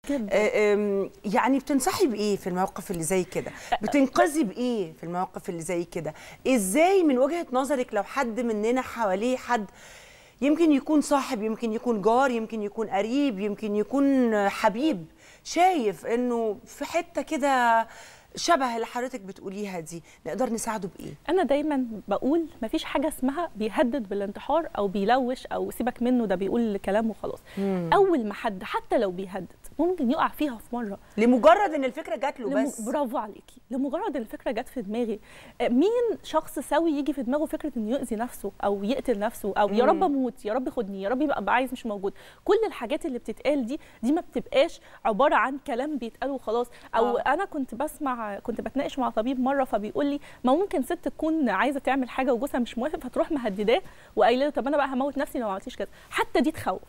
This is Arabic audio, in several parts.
يعني بتنصحي بايه في المواقف اللي زي كده؟ بتنقذي بايه في المواقف اللي زي كده؟ ازاي من وجهة نظرك لو حد مننا حواليه حد يمكن يكون صاحب، يمكن يكون جار، يمكن يكون قريب، يمكن يكون حبيب، شايف انه في حتة كده شبه اللي حضرتك بتقوليها دي، نقدر نساعده بايه؟ انا دايما بقول مفيش حاجه اسمها بيهدد بالانتحار او بيلوش او سيبك منه ده بيقول كلام وخلاص. اول ما حد حتى لو بيهدد ممكن يقع فيها في مره لمجرد ان الفكره جات له بس. برافو عليكي، لمجرد ان الفكره جت في دماغي. مين شخص سوي يجي في دماغه فكره انه يؤذي نفسه او يقتل نفسه او يا رب اموت، يا رب خدني، يا رب يبقى عايز مش موجود. كل الحاجات اللي بتتقال دي ما بتبقاش عباره عن كلام بيتقال وخلاص. او انا كنت بتناقش مع طبيب مره فبيقول لي ما ممكن ست تكون عايزه تعمل حاجه وجوزها مش موافق فتروح مهدداه وقايله له طب انا بقى هموت نفسي لو ما عملتيش كده. حتى دي تخوف.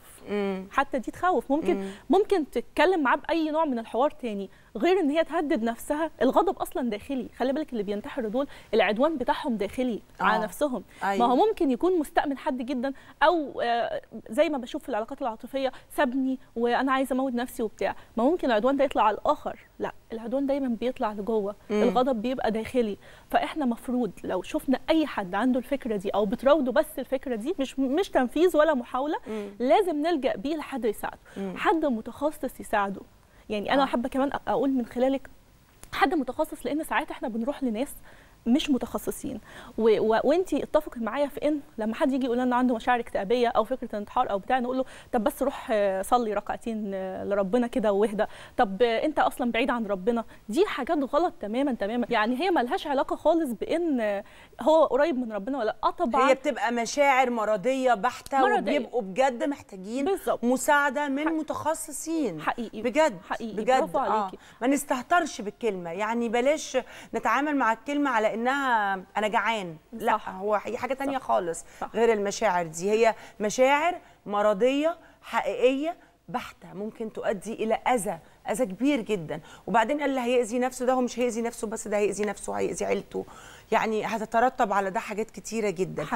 حتى دي تخوف. ممكن تتكلم معاه باي نوع من الحوار تاني غير ان هي تهدد نفسها. الغضب اصلا داخلي، خلي بالك اللي بينتحروا دول العدوان بتاعهم داخلي على نفسهم. أيوة. ما هو ممكن يكون مستأمن حد جدا او زي ما بشوف في العلاقات العاطفيه سابني وانا عايزه اموت نفسي وبتاع. ما ممكن العدوان ده يطلع على الاخر، لا العدوان دايما بيطلع لجوه. الغضب بيبقى داخلي. فاحنا مفروض لو شفنا اي حد عنده الفكره دي او بتراوده بس الفكره دي مش تنفيذ ولا محاوله، لازم نلجأ بيه لحد يساعده. حد متخصص يساعده. يعني انا حابه كمان اقول من خلالك حد متخصص، لان ساعات احنا بنروح لناس مش متخصصين وانتي اتفقي معايا في ان لما حد يجي يقول لنا عنده مشاعر اكتئابيه او فكره انتحار او بتاع نقول له طب بس روح صلي ركعتين لربنا كده واهدى، طب انت اصلا بعيد عن ربنا. دي حاجات غلط تماما تماما. يعني هي ملهاش علاقه خالص بان هو قريب من ربنا ولا طبعا. هي بتبقى مشاعر مرضيه بحته وبيبقوا بجد محتاجين بالزبط. مساعده من متخصصين حقيقي بجد حقيقي. بجد برافو عليكي. ما نستهترش بالكلمه، يعني بلاش نتعامل مع الكلمه على انها انا جعان. لا هو هي حاجه تانية خالص غير المشاعر دي. هي مشاعر مرضيه حقيقيه بحته ممكن تؤدي الى اذى كبير جدا. وبعدين اللي هيأذي نفسه ده هو مش هيأذي نفسه بس، ده هيأذي نفسه، هيأذي عيلته، يعني هتترتب على ده حاجات كتيره جدا.